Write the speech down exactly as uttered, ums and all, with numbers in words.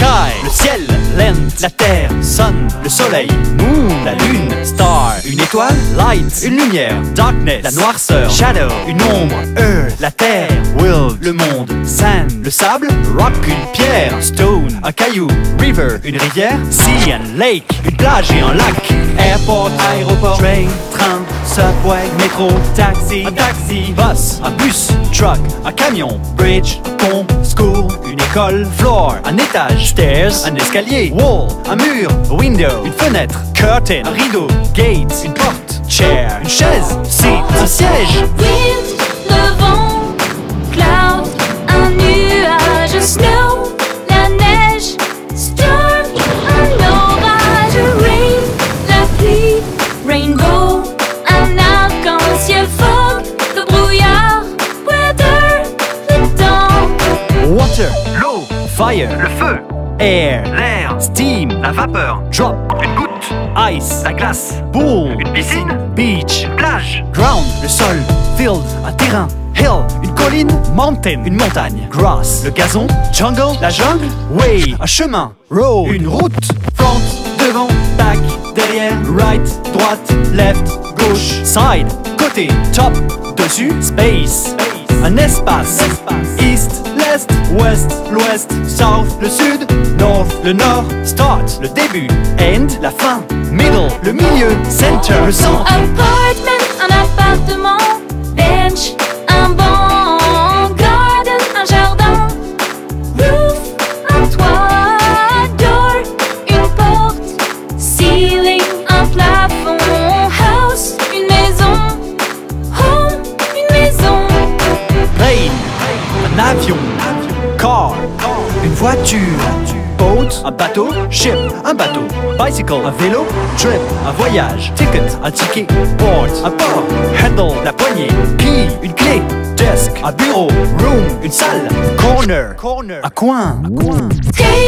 Sky, le ciel. Land, la terre. Sun, le soleil. Moon, la lune. Star, une étoile. Light, une lumière. Darkness, la noirceur. Shadow, une ombre. Earth, la terre. World, le monde. Sand, le sable. Rock, une pierre. Stone, un caillou. River, une rivière. Sea and lake, une plage et un lac. Airport, aéroport. Train, train. Subway, métro. Taxi, un taxi. Bus, un bus. Truck, un camion. Bridge, un pont. School, une école. Floor, un étage. Stairs, un escalier. Wall, un mur. Window, une fenêtre. Curtain, un rideau. Gate, une porte. Chair, une chaise. Seat, un siège. Wind, le vent. Cloud, un nuage. Snow, la neige. Storm, un orage. Rain, la pluie. Rainbow, un arc-en-ciel. Fog, le brouillard. Weather, le temps. Water, l'eau. Fire, le feu. Air, l'air. Steam, la vapeur. Drop, une goutte. Ice, la glace. Pool, une piscine. Beach, une plage. Ground, le sol. Field, un terrain. Hill, une colline. Mountain, une montagne. Grass, le gazon. Jungle, la jungle. Way, un chemin. Road, une route. Front, devant. Back, derrière. Right, droite. Left, gauche. Side, côté. Top, dessus. Space, un espace. East, l'est. West, l'ouest. South, le sud. North, le nord. Start, le début. End, la fin. Middle, le milieu. Center, le centre. Apartment, un appartement. Bench, un banc. Garden, un jardin. Roof, un toit. Door, une porte. Ceiling, un plafond. House, une maison. Home, une maison. Plane, un avion. Car, une voiture. Boat, un bateau. Ship, un bateau. Bicycle, un vélo. Trip, un voyage. Ticket, un ticket. Board, un port. Handle, la poignée. Key, une clé. Desk, un bureau. Room, une salle. Corner, corner, un coin, un coin. Table,